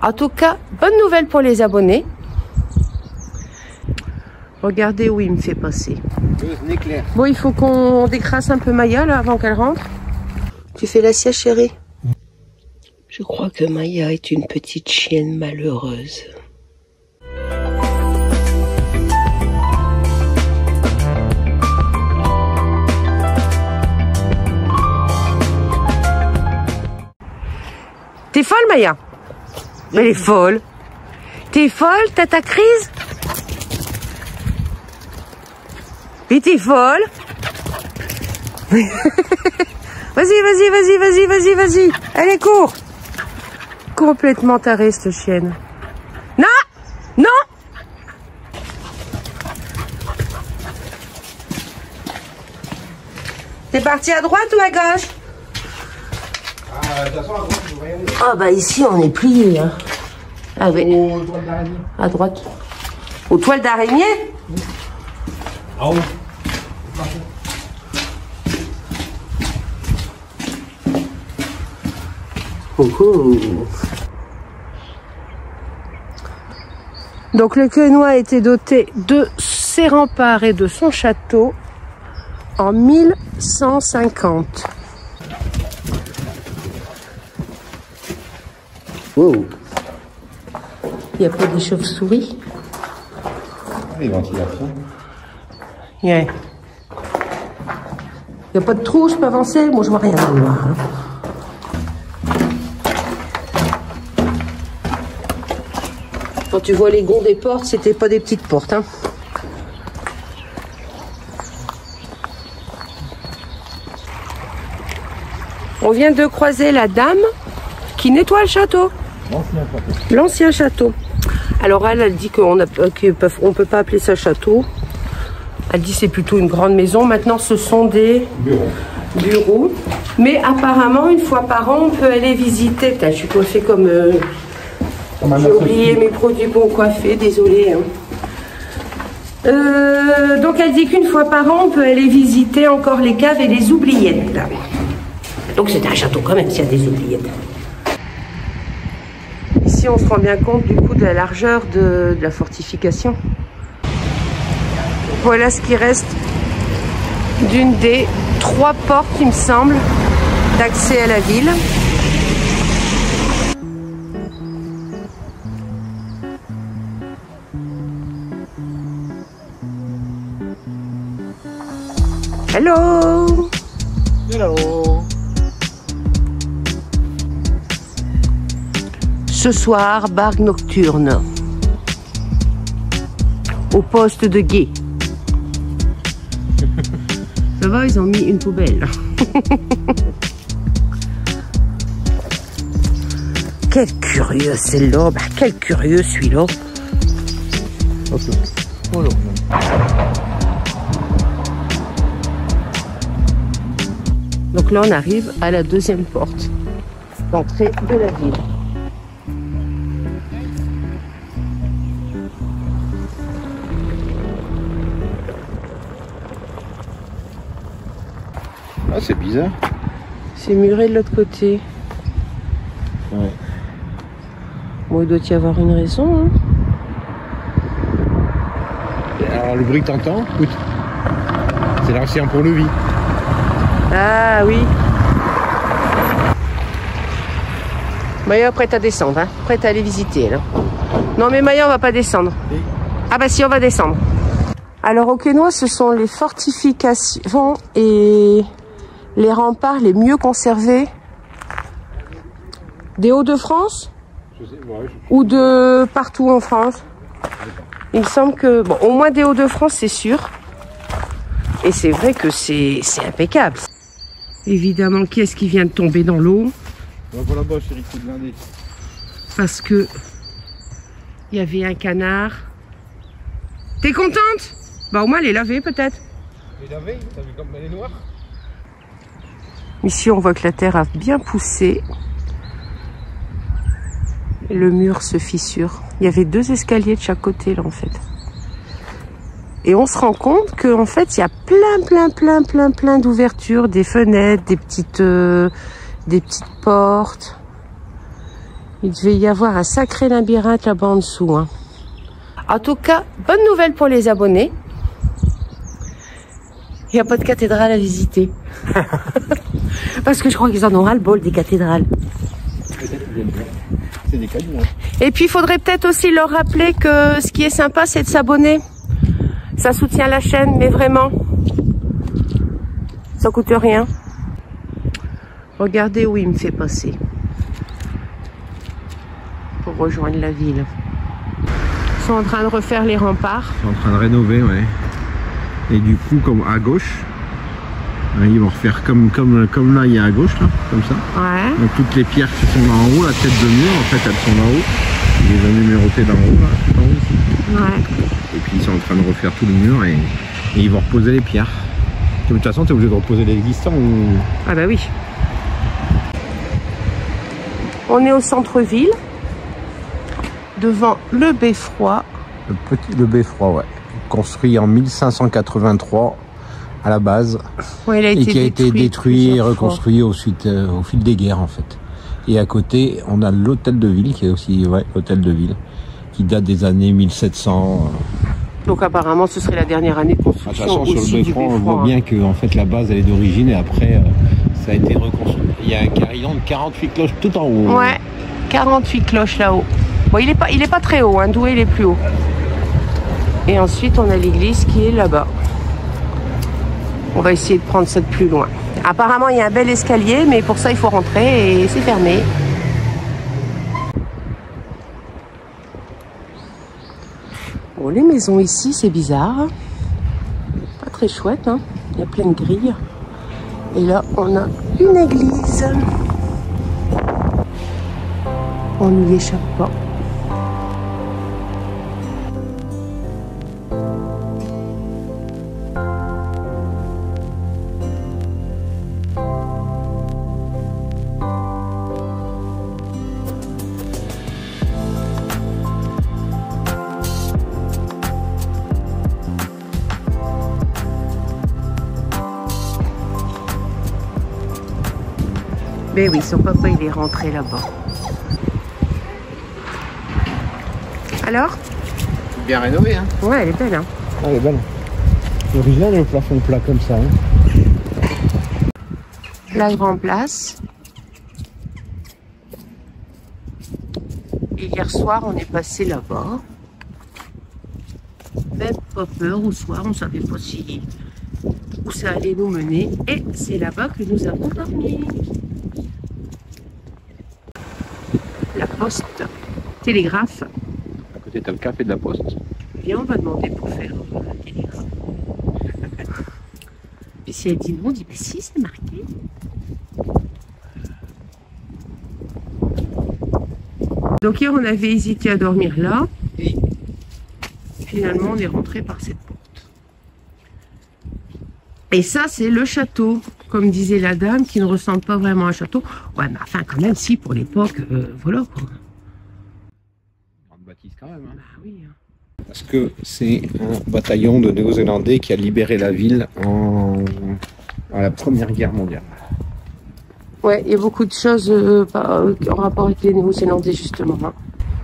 En tout cas, bonne nouvelle pour les abonnés. Regardez où il me fait passer. Bon, il faut qu'on décrasse un peu Maya là avant qu'elle rentre. Tu fais la sieste, chérie? Je crois que Maya est une petite chienne malheureuse. T'es folle, Maya? Elle est folle. T'es folle? T'as ta crise? Mais t'es folle? Vas-y. Allez, cours. Complètement tarée, cette chienne. Non! T'es parti à droite ou à gauche? De toute façon, à droite, je vois rien. Ah bah ici, on est plié. Hein. Ah oui. Aux toiles d'araignée. À droite. Aux toiles d'araignée? Oui. Ah oui. Donc le Quesnoy a été doté de ses remparts et de son château en 1150. Wow. Il n'y a pas des chauves-souris? Les ventilations. Yeah. Il n'y a pas de trou, je peux avancer? Moi je vois rien dans le noir. Hein. Quand tu vois les gonds des portes, c'était pas des petites portes. Hein. On vient de croiser la dame qui nettoie le château. L'ancien château. Alors elle dit qu'on ne peut pas appeler ça château. Elle dit c'est plutôt une grande maison. Maintenant ce sont des bureaux. Mais apparemment une fois par an on peut aller visiter. Putain, je suis coiffée comme... J'ai oublié mes produits pour coiffer, désolée. Hein. Donc elle dit qu'une fois par an on peut aller visiter encore les caves et les oubliettes. Là. Donc c'est un château quand même s'il y a des oubliettes. Ici on se rend bien compte du coup de la largeur de la fortification. Voilà ce qui reste d'une des 3 portes, il me semble, d'accès à la ville. Hello! Hello! Ce soir, bar nocturne. Au poste de guet. Ça va, ils ont mis une poubelle. Quel curieux celle-là. Bah, quel curieux celui-là. Donc là, on arrive à la 2e porte d'entrée de la ville. Ah, c'est bizarre. C'est muré de l'autre côté. Ouais. Bon, il doit y avoir une raison. Hein. Alors, le bruit que t'entends, écoute, c'est l'ancien pont-levis. Ah oui. Maya, prête à descendre, hein. Prête à aller visiter, là. Non, mais Maya, on va pas descendre. Oui. Ah bah si, on va descendre. Alors, au Quesnoy, ce sont les fortifications et les remparts les mieux conservés des Hauts-de-France ou de partout en France. Il me semble que, bon, au moins des Hauts-de-France, c'est sûr. Et c'est vrai que c'est impeccable. Évidemment, qui est-ce qui vient de tomber dans l'eau? On va pour là-bas, chérie, c'est blindé. Parce que il y avait un canard. T'es contente? Bah au moins elle est lavée peut-être. Elle est lavée, t'as vu comme elle est noire? Ici on voit que la terre a bien poussé. Le mur se fissure. Il y avait 2 escaliers de chaque côté là en fait. Et on se rend compte qu'en fait il y a plein d'ouvertures, des fenêtres, des petites portes. Il devait y avoir un sacré labyrinthe là-bas en dessous. Hein. En tout cas, bonne nouvelle pour les abonnés. Il n'y a pas de cathédrale à visiter. Parce que je crois qu'ils en ont ras le bol des cathédrales. C'est des cadeaux. Et puis il faudrait peut-être aussi leur rappeler que ce qui est sympa, c'est de s'abonner. Ça soutient la chaîne, mais vraiment. Ça coûte rien. Regardez où il me fait passer. Pour rejoindre la ville. Ils sont en train de refaire les remparts. Ils sont en train de rénover, ouais. Et du coup, comme à gauche, ils vont refaire comme là, il y a à gauche, là, comme ça. Ouais. Donc toutes les pierres qui sont là en haut, la tête de mur, en fait, elles sont là haut. Ils les ont numérotées d'en haut, là, tout en haut ici. Ouais. Et puis ils sont en train de refaire tout le mur et ils vont reposer les pierres. De toute façon, tu es obligé de reposer l'existant ou... Ah bah oui. On est au centre-ville, devant le Beffroi. Le Beffroi, ouais. Construit en 1583 à la base. Ouais, il a été et qui a été détruit et reconstruit au fil des guerres en fait. Et à côté, on a l'hôtel de ville qui est aussi l'hôtel de ville qui date des années 1700. Donc apparemment, ce serait la dernière année de construction. De toute façon, sur le Beffroi, on voit bien que en fait la base elle est d'origine et après ça a été reconstruit. Il y a un carillon de 48 cloches tout en haut. Ouais, 48 cloches là-haut. Bon, il est pas très haut, hein. Douai il est plus haut. Et ensuite, on a l'église qui est là-bas. On va essayer de prendre ça de plus loin. Apparemment, il y a un bel escalier, mais pour ça, il faut rentrer et c'est fermé. Bon, les maisons ici, c'est bizarre. Pas très chouette, hein. Il y a plein de grilles. Et là, on a une église. On n'y échappe pas. Mais oui, son papa, il est rentré là-bas. Alors? Bien rénové, hein? Ouais, elle est belle, hein? Ah, elle est belle. C'est original, le plafond plat comme ça, hein? La grande place. Et hier soir, on est passé là-bas. Même pas peur, au soir, on savait pas si où ça allait nous mener. Et c'est là-bas que nous avons dormi. La poste, télégraphe. À côté, t'as le café de la poste. Viens, on va demander pour faire la télégraphe. Et si elle dit non, on dit bah si, c'est marqué. Donc hier, on avait hésité à dormir là. Et finalement, on est rentré par cette porte. Et ça, c'est le château, comme disait la dame, qui ne ressemble pas vraiment à un château. Ouais, mais enfin, quand même, si, pour l'époque, voilà, quoi. Grande bâtisse quand même, hein. Bah oui. Parce que c'est un bataillon de Néo-Zélandais qui a libéré la ville à la Première Guerre mondiale. Ouais, il y a beaucoup de choses en rapport avec les Néo-Zélandais, justement. Hein.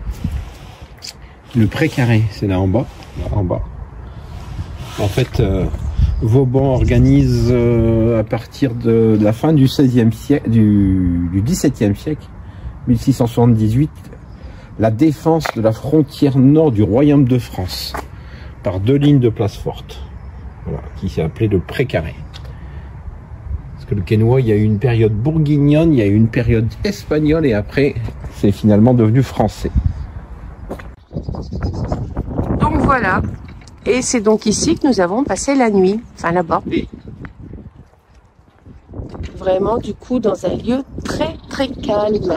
Le Pré-Carré, c'est là en bas. Là, en bas. En fait, Vauban organise à partir de la fin du XVIe siècle, du XVIIe siècle, 1678, la défense de la frontière nord du Royaume de France par 2 lignes de place forte, voilà, qui s'est appelée le Pré-Carré. Parce que le Quesnoy, il y a eu une période bourguignonne, il y a eu une période espagnole et après, c'est finalement devenu français. Donc voilà. Et c'est donc ici que nous avons passé la nuit. Enfin là-bas. Vraiment, du coup, dans un lieu très très calme.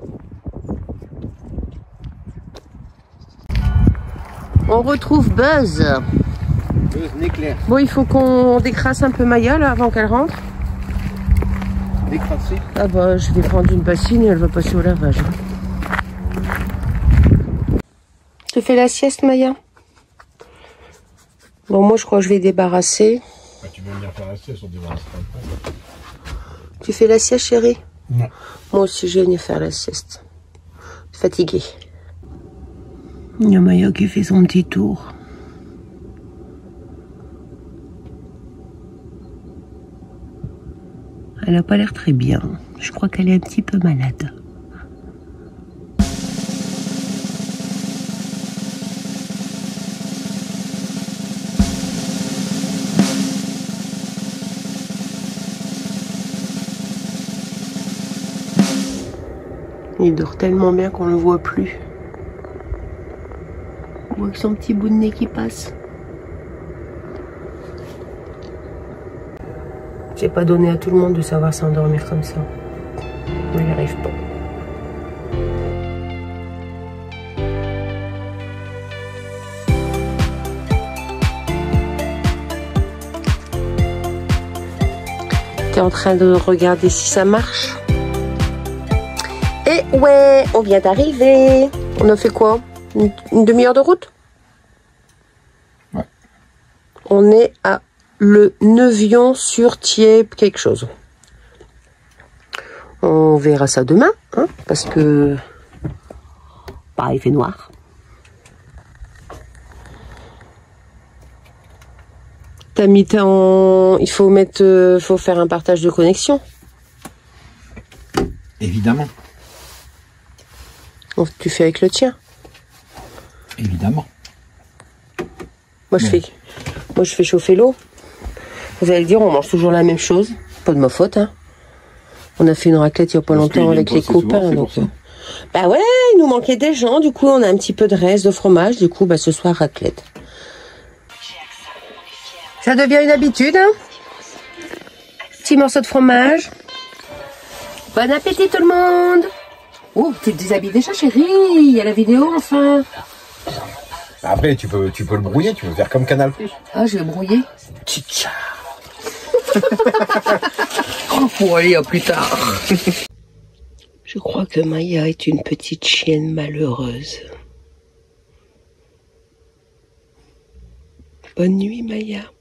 On retrouve Buzz. Buzz n'éclaire. Bon, il faut qu'on décrasse un peu Maya là avant qu'elle rentre. Décrasser. Ah bah, je vais prendre une bassine et elle va passer au lavage. Tu fais la sieste, Maya? Bon, moi, je crois que je vais débarrasser. Bah, tu veux venir faire la sieste, on débarrassera après. Tu fais la sieste, chérie? Non. Moi aussi, je vais venir faire la sieste. fatiguée. Il y a Maya qui fait son petit tour. Elle n'a pas l'air très bien. Je crois qu'elle est un petit peu malade. Il dort tellement bien qu'on ne le voit plus. On voit que son petit bout de nez qui passe. J'ai pas donné à tout le monde de savoir s'endormir comme ça. On n'y arrive pas. T'es en train de regarder si ça marche? Et ouais, on vient d'arriver. On a fait quoi? Une demi-heure de route? Ouais. On est à le Nevion-sur-Thiers quelque chose. On verra ça demain, hein, parce que bah, il fait noir. T'as mis il faut faire un partage de connexion. Évidemment. Tu fais avec le tien. Évidemment. Moi je fais chauffer l'eau. Vous allez dire, on mange toujours la même chose. Pas de ma faute, hein. On a fait une raclette il n'y a pas longtemps avec les copains. Donc, bah ouais, il nous manquait des gens. Du coup, on a un petit peu de reste de fromage. Du coup, bah ce soir, raclette. Ça devient une habitude, hein. Petit morceau de fromage. Bon appétit tout le monde. Oh, tu te déshabilles déjà, chérie. Il y a la vidéo, enfin. Après, tu peux le brouiller, tu peux faire comme Canal+. Ah, je vais brouiller. Tcha. Oh, pour aller à plus tard. Je crois que Maya est une petite chienne malheureuse. Bonne nuit, Maya.